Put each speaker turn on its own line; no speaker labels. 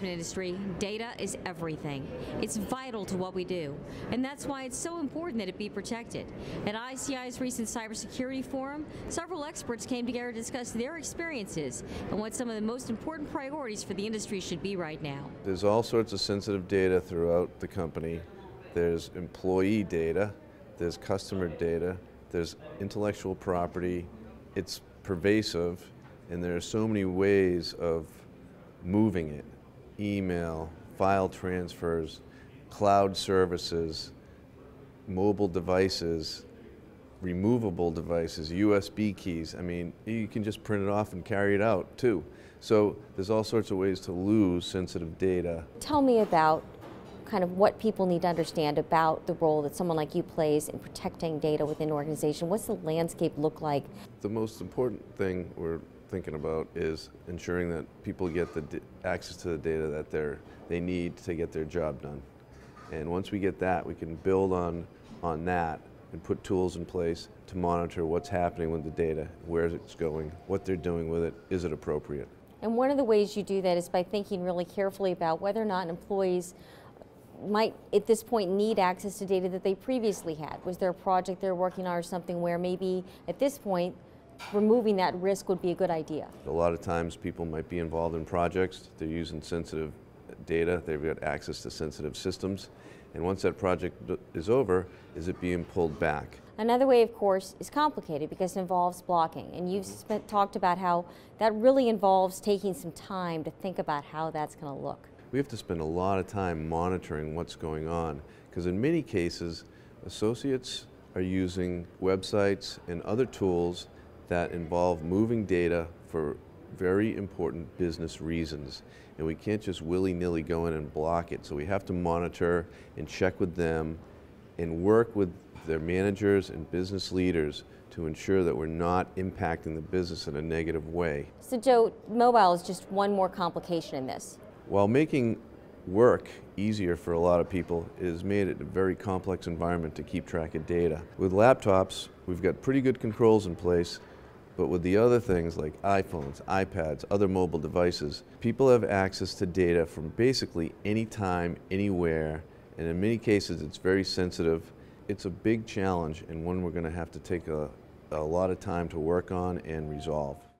management industry, data is everything. It's vital to what we do, and that's why it's so important that it be protected. At ICI's recent Cybersecurity Forum, several experts came together to discuss their experiences and what some of the most important priorities for the industry should be right now.
There's all sorts of sensitive data throughout the company. There's employee data, there's customer data, there's intellectual property. It's pervasive, and there are so many ways of moving it. Email, file transfers, cloud services, mobile devices, removable devices, USB keys. I mean, you can just print it off and carry it out too. So there's all sorts of ways to lose sensitive data.
Tell me about kind of what people need to understand about the role that someone like you plays in protecting data within an organization. What's the landscape look like?
The most important thing we're thinking about is ensuring that people get the access to the data that they need to get their job done. And once we get that, we can build on that and put tools in place to monitor what's happening with the data, where it's going, what they're doing with it, is it appropriate.
And one of the ways you do that is by thinking really carefully about whether or not employees might at this point need access to data that they previously had. Was there a project they're working on or something where maybe at this point removing that risk would be a good idea?
A lot of times people might be involved in projects, they're using sensitive data, they've got access to sensitive systems, and once that project is over, is it being pulled back?
Another way, of course, is complicated because it involves blocking, and you've talked about how that really involves taking some time to think about how that's going to look.
We have to spend a lot of time monitoring what's going on, because in many cases, associates are using websites and other tools that involve moving data for very important business reasons. And we can't just willy-nilly go in and block it. So we have to monitor and check with them and work with their managers and business leaders to ensure that we're not impacting the business in a negative way.
So Joe, mobile is just one more complication in this.
While making work easier for a lot of people, it has made it a very complex environment to keep track of data. With laptops, we've got pretty good controls in place, but with the other things like iPhones, iPads, other mobile devices, people have access to data from basically any time, anywhere, and in many cases it's very sensitive. It's a big challenge and one we're going to have to take a lot of time to work on and resolve.